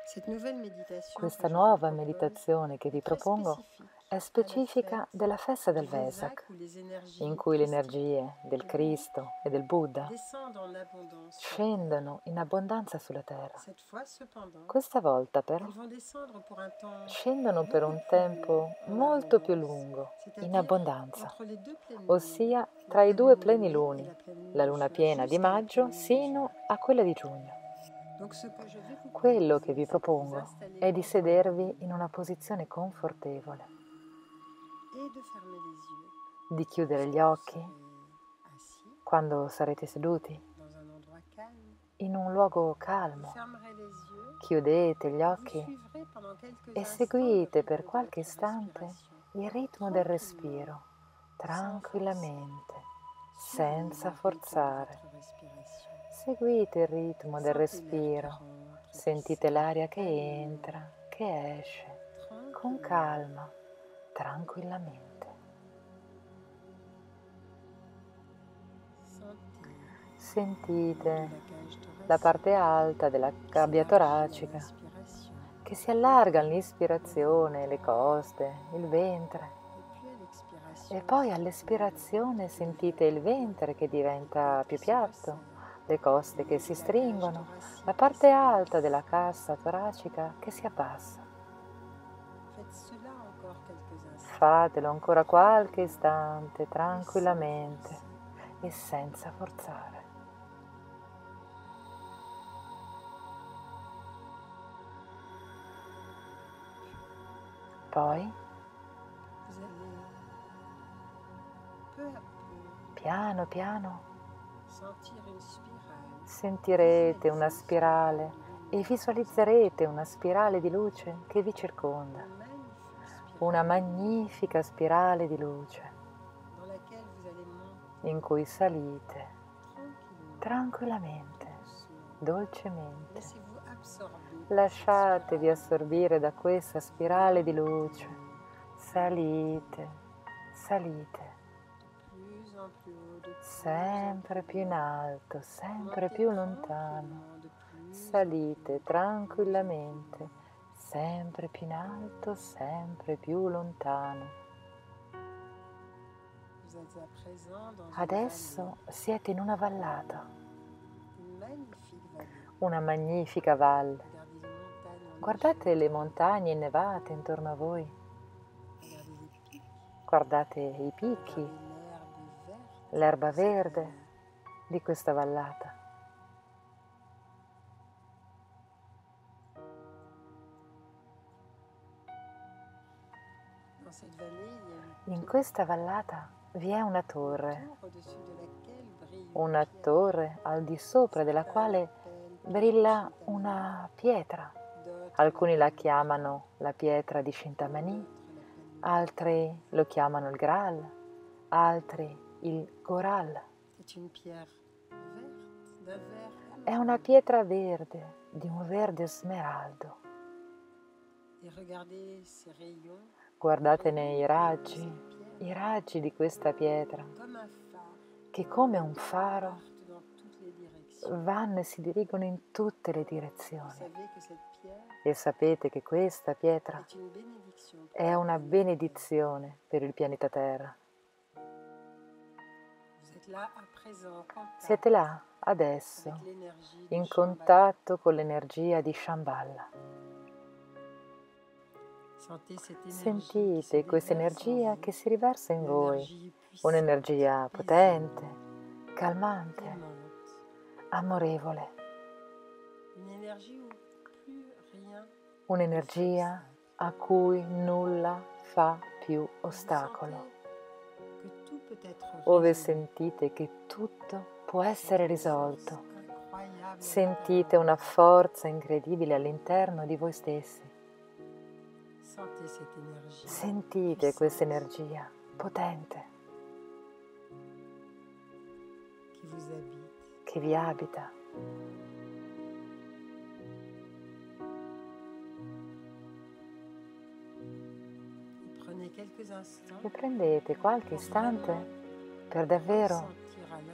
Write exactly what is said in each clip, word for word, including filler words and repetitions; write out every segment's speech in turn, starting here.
Questa nuova meditazione che vi propongo è specifica della festa del Vesak, in cui le energie del Cristo e del Buddha scendono in abbondanza sulla terra. Questa volta però scendono per un tempo molto più lungo, in abbondanza, ossia tra i due pleniluni, la luna piena di maggio sino a quella di giugno. Quello che vi propongo è di sedervi in una posizione confortevole, di chiudere gli occhi quando sarete seduti in un luogo calmo. Chiudete gli occhi e seguite per qualche istante il ritmo del respiro, tranquillamente, senza forzare. Seguite il ritmo del respiro. Sentite l'aria che entra, che esce, con calma, tranquillamente. Sentite la parte alta della gabbia toracica che si allarga all'ispirazione, le coste, il ventre. E poi all'espirazione sentite il ventre che diventa più piatto, le coste che si stringono, la parte alta della cassa toracica che si abbassa. Fatelo ancora qualche istante, tranquillamente e senza forzare. Poi, piano piano, sentirete una spirale e visualizzerete una spirale di luce che vi circonda, una magnifica spirale di luce in cui salite tranquillamente, dolcemente. Lasciatevi assorbire da questa spirale di luce, salite, salite, sempre più in alto, sempre più lontano. Salite tranquillamente, sempre più in alto, sempre più lontano. Adesso siete in una vallata, una magnifica valle. Guardate le montagne innevate intorno a voi, guardate i picchi, l'erba verde di questa vallata. In questa vallata vi è una torre, una torre al di sopra della quale brilla una pietra. Alcuni la chiamano la pietra di Chintamani, altri lo chiamano il Graal, altri il Goral. È una pietra verde, di un verde smeraldo. Guardatene i raggi, i raggi di questa pietra, che come un faro vanno e si dirigono in tutte le direzioni. E sapete che questa pietra è una benedizione per il pianeta Terra. Siete là, adesso, in contatto con l'energia di Shambhala. Sentite questa energia che si riversa in voi, un'energia potente, calmante, amorevole. Un'energia a cui nulla fa più ostacolo, ove sentite che tutto può essere risolto. Sentite una forza incredibile all'interno di voi stessi. Sentite questa energia potente che vi abita. E prendete qualche istante per davvero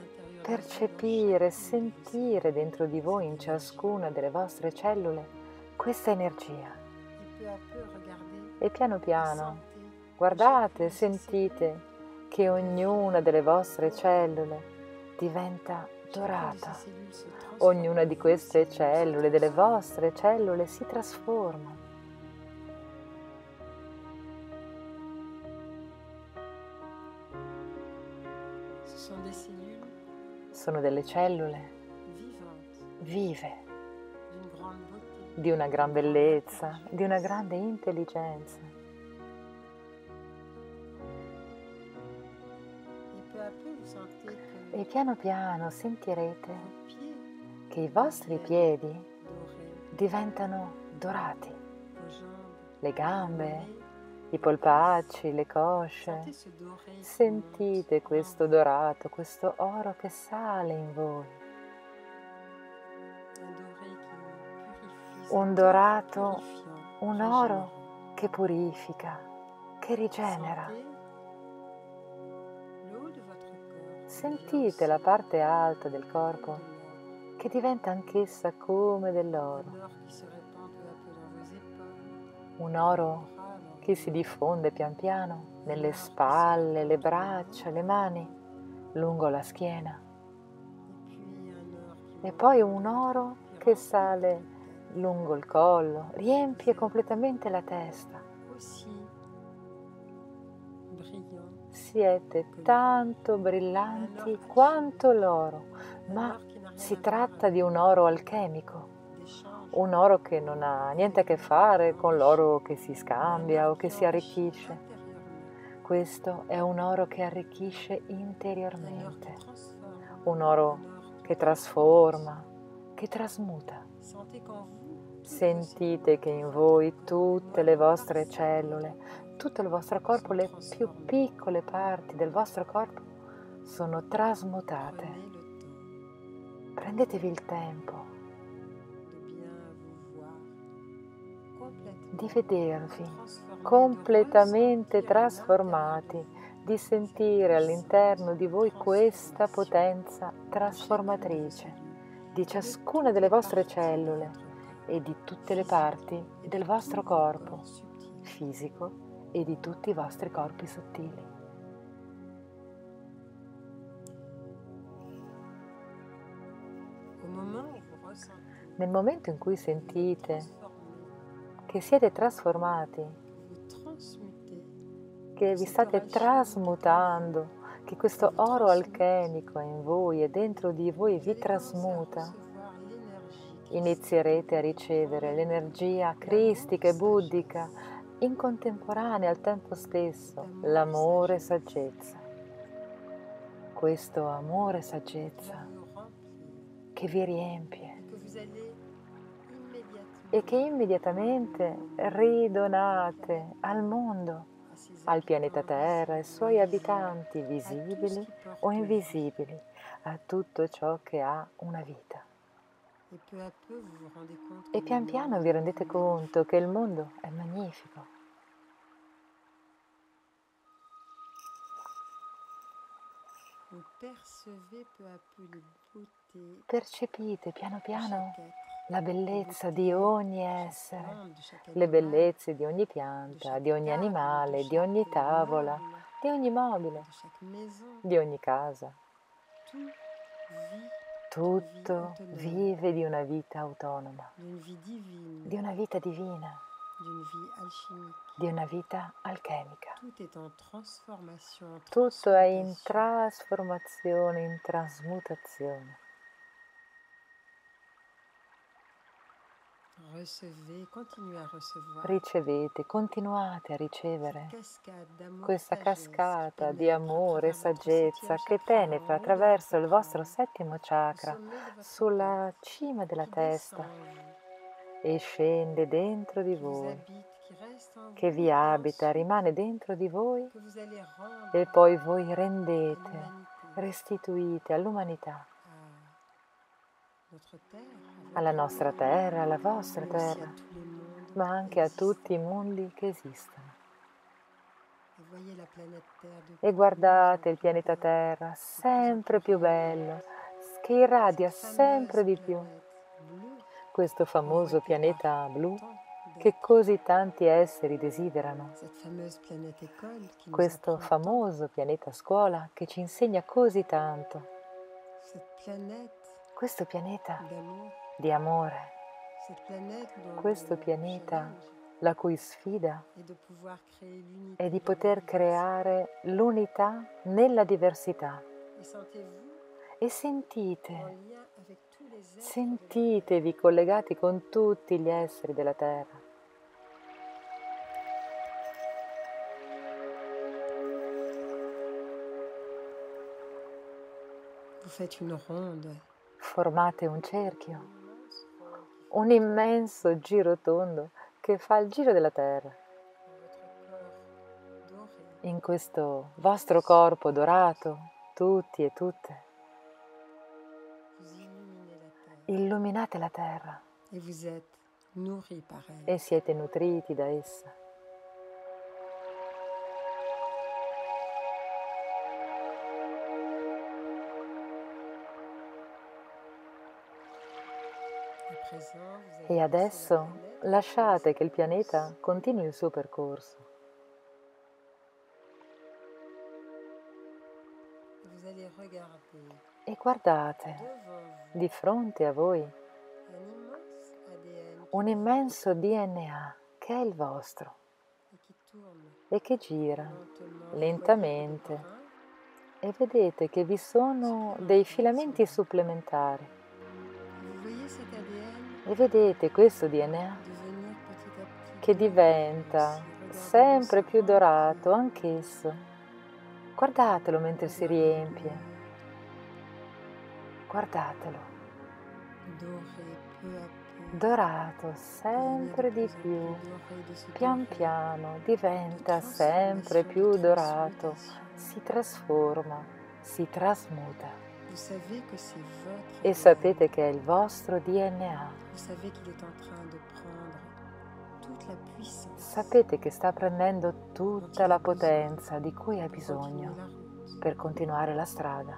percepire, sentire dentro di voi, in ciascuna delle vostre cellule, questa energia Et peu à peu, regardez, e piano piano sentez guardate, chacune de ces cellules sentite che ognuna delle vostre cellule diventa Chacune de ces dorata. cellules se transforme. Ognuna di Vos queste cellules se cellule, delle transforment. vostre cellule, si trasforma. Ce sont des cellules Sono delle cellule vivantes, vive, d'une grande beauté, di una gran d'une grande bellezza, intelligence. di una grande intelligenza. Et peu à peu, vous sentez que E piano piano sentirete vos pieds che i vostri deviennent piedi dorés, diventano dorati, vos jambes, le vos gambe, mollets. i polpacci, le cosce. Sentez ce doré qui Sentite monte questo en dorato, questo oro che sale in voi. vous. Un doré qui purifie, Un cet or dorato, purifiant, un oro che purifica, che rigenera. Sentez le haut de votre corps qui Sentite devient la aussi parte alta del comme corpo de l'or. che diventa anch'essa come De dell'oro. l'or qui se répand peu à peu dans vos épaules, Un dans oro vos bras, dans che vos si mains. diffonde pian piano Un nelle or qui se spalle, le répand dans les braccia, mains, le mani, lungo la schiena. et puis un or qui E monte poi le long un de votre oro cou, qui che remplit sale votre tête. lungo il collo, riempie Vous êtes completamente la testa. aussi brillant Siete que l'or. tanto Un brillanti or quanto l'oro, Un ma or qui n'a rien si à voir tratta avec di un oro alchemico, d'échange, un oro che non ha niente a che fare con l'oro che si un scambia o or che qui si enrichit arricchisce. intérieurement, Questo è un oro che arricchisce un or interiormente, qui transforme, un un oro or qui che transmute. trasforma, che trasmuta. Sentez qu'en vous, toutes vos Sentite che cellules, in tout voi votre corps, tutte les le moindres vostre parcelles de cellule, votre corps tutto il vostro corpo, sont le più transformées. piccole parti del vostro corpo sono trasmutate. Prenez le temps Prendetevi il tempo de bien vous voir di complètement vedervi transformé, de completamente ressentir à trasformati, l'intérieur de vous di cette sentire all'interno di voi questa transformation potenza de chacune de vos trasformatrice cellules di et de ciascuna toutes delle les vostre parties de cellule votre corps e di tutte le physique parti et de del tous vostro vos corpo corps subtils. fisico e di tutti i vostri corpi sottili. Au moment où vous ressentez Nel momento in cui que vous êtes sentite transformé, che siete trasformati, que vous transmutez, che vi cet or state alchimique est en vous, trasmutando, che questo vous oro transmute, alchemico è in voi e dentro di voi vous vi allez commencer à trasmuta, recevoir l'énergie christique, inizierete a ricevere l'energia l'amour, cristica e buddhica sagesse, in contemporanea al tempo stesso, d'amour, l'amore e sagesse, saggezza. Questo amore e qui va saggezza vous remplir che vi riempie et que vous allez e che immédiatement immediatamente ridonate al mondo, à ses al pianeta habitants Terra, ai visibles ou suoi invisibles, abitanti à tout ce visibili qui porte o vie. invisibili, a tutto ciò che ha una vita. Et peu à peu, vous vous rendez compte que E le pian piano monde vi est rendete magnifique. conto che il mondo è magnifico. Vous percevez peu à peu les beautés Percepite piano de piano chaque être, la les bellezza beautés di ogni de chaque essere, plante, de chaque le animal, bellezze di ogni de pianta, chaque di ogni table, de animale, di ogni chaque tavola, meuble, di ogni mobile, de chaque maison. di ogni casa. Tout vit d'une vie Tutto autonome, vive di una vita autonoma, d'une vie divine, di una vita divina, d'une vie alchimique. di una vita alchemica. Tout est en transformation, en Tutto è in transmutation. trasformazione, in trasmutazione. Recevez, continuez à recevoir Ricevete, continuate a cette ricevere cascade d'amour, questa sagesse qui cascata di pénètre à amore e travers votre septième saggezza che chakra, en penetra haut de attraverso votre il vostro crâne, settimo au chakra, sommet de votre sulla tête, cima della qui descend testa en vous, e scende dentro di qui vous voi, habite, qui reste en che vous vi et puis abita, ensuite rimane dentro di voi que vous allez rendre e poi voi à rendete, l'humanité, restituite all'umanità, à notre terre, à alla votre nostra terre, terra, alla vostra mais aussi à terra, tous les mondes ma anche a tutti i existants. mondi che esistono. Et voyez la planète Terre de E plus guardate en il plus pianeta belle, Terra, de plus en sempre plus più rayonnante. bello, che irradia Cette fameuse sempre di più. planète bleue questo On voit famoso que pianeta par blu tant che d'êtres, così tanti esseri desiderano, cette fameuse planète école qui nous questo apprend tant, famoso pianeta scuola che ci insegna così tanto, cette planète questo pianeta d'amour, di amore, cette planète dont questo le pianeta challenge la cui sfida est de pouvoir créer è l'unité di dans la poter diversité. creare l'unità nella diversità. Et sentez-vous E en sentite, lien avec tous les êtres de la Terre. sentitevi collegati con tutti gli esseri della Terra. Vous faites une ronde, Formate un cerchio, une immense ronde qui un immenso giro tondo che fa il giro della Terra. fait votre corps doré. In questo vostro corpo dorato, tutti e tutte, Vous illuminez la Terre illuminate la Terra et vous êtes nourri par elle. e siete nutriti da essa. À présent, vous E allez laisser la adesso planète lasciate che il continuer sa pianeta course. continui il suo percorso Vous allez regarder e guardate devant vous di fronte a voi un immense A D N un qui immenso D N A che è il vostro et qui tourne e che gira lentement. Vous lentamente voyez que des e vedete che vi sono dei filamenti supplementari vous voyez cet A D N e vedete questo D N A devenir petit à petit che doré diventa aussi. Regardez-le sempre se più dorato remplir, anch'esso. Guardatelo mentre si riempie, guardatelo, doré peu à peu. dorato Devenir de sempre di plus en più, plus doré, de se pian dorer, piano de diventa transformation, sempre de più dorato, transmutation. si trasforma, si trasmuta. Vous savez que c'est votre E A D N. sapete che è il vostro D N A. Vous savez qu'il est en train de prendre toute la puissance Sapete che sta prendendo dont tutta il la a besoin potenza di cui ha pour continuer bisogno la route. per continuare la strada.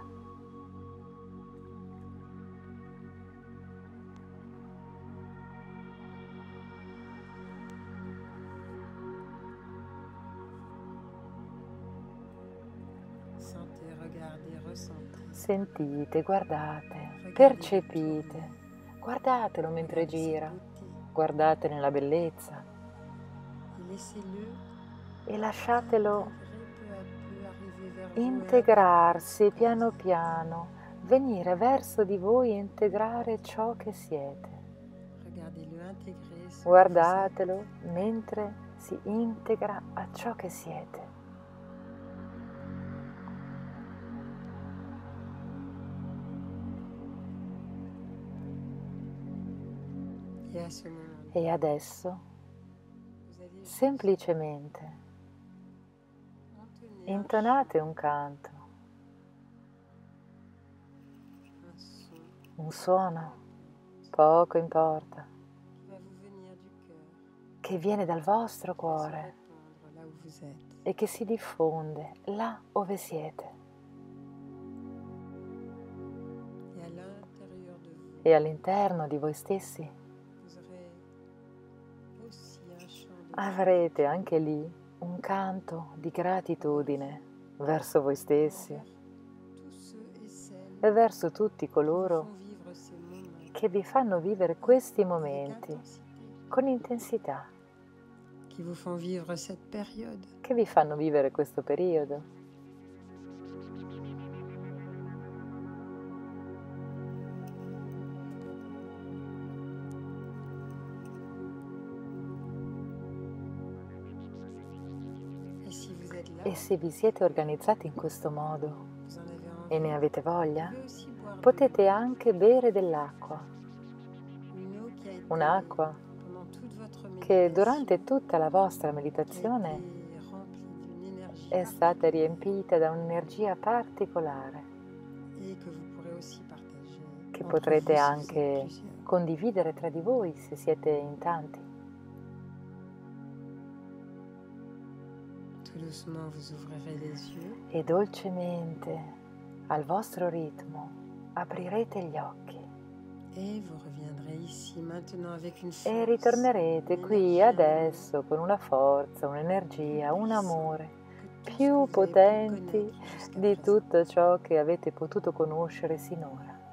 Sentez, regardez, ressentez. Sentite, guardate, Regardez percepite, tourner. guardatelo mentre Regardez sa gira, beauté guardate nella bellezza et laissez-le e lasciatelo intégrer peu à peu, arriver vers vous et integrarsi intégrer piano ce que piano, venire verso di voi e integrare ciò che siete. regardez-le intégrer ce que vous êtes. Guardatelo mentre si integra a ciò che siete. Et à ce moment-là, E adesso, vous allez juste semplicemente, entonner un intonate un canto, chant, un son un suono, poco importa, qui va vous venir du cœur, che viene dal vostro qui va se cuore répandre là où vous êtes. e che si diffonde là dove siete. Et à l'intérieur de vous, E all'interno di voi stessi vous aurez aussi un chant de avrete anche lì un canto di gratitudine verso voi stessi envers tous ceux et celles e verso tutti qui vous coloro font vivre ces moments che vi fanno vivere questi avec momenti intensité, con intensità, qui vous font vivre cette période. che vi fanno vivere questo periodo. Et si vous êtes là, E se vi siete organizzati in questo modo vous en avez e envie, ne avete vous voglia, pouvez aussi boire de potete anche bere dell'acqua, l'eau, une eau qui a été un'acqua pendant toute votre che méditation durante tutta la vostra qui a meditazione été remplie d'une énergie è stata particulière riempita da un'energia particolare et que vous pourrez aussi partager che entre potrete vous si vous êtes anche plusieurs. condividere tra di voi se siete in tanti. Tout doucement, vous ouvrirez les yeux E dolcemente, al vostro ritmo, aprirete gli occhi et vous reviendrez ici, maintenant, avec une E force, ritornerete une qui énergie adesso con una forza, un'energia, un amore più que vous avez pu potenti connaître jusqu'à di présent. tutto ciò che avete potuto conoscere sinora.